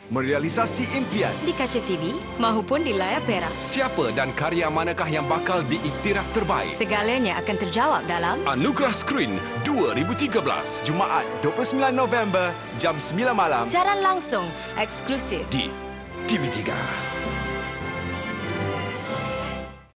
merealisasi impian. Di kaca TV mahupun di layar perak. Siapa dan karya manakah yang bakal diiktiraf terbaik? Segalanya akan terjawab dalam Anugerah Skrin 2013. Jumaat 29 November jam 9 malam. siaran langsung eksklusif Di TV3.